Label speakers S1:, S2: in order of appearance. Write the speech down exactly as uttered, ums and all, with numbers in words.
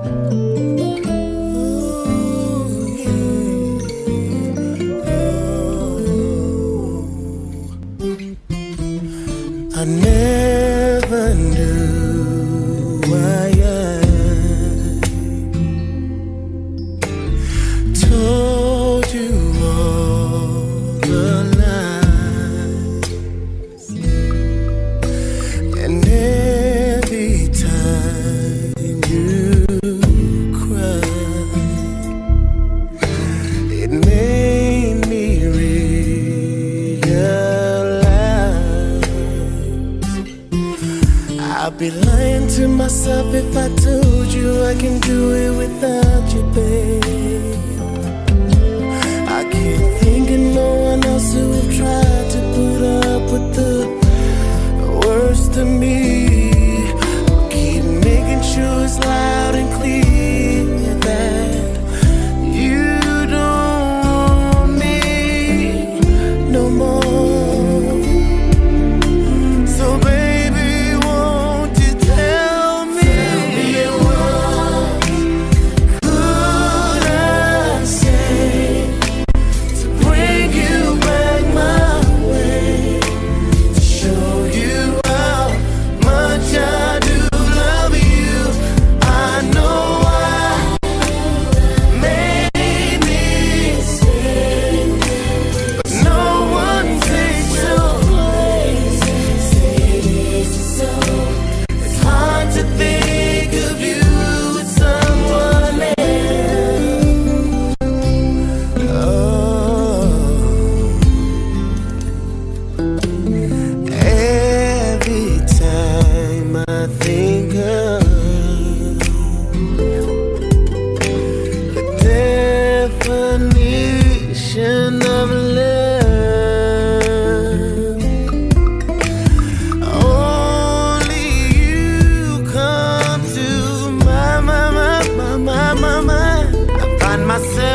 S1: I never knew why I told you all the lies, and every time you cried, it made me I'd be lying to myself if I told you I can do it without you, babe. I can't think of no one else who have tried to put up with the worst of me. Keep making sure it's loud and clear that you don't want me no more. So baby, of love, only you come to my, my, my, my, my, my mind. I find myself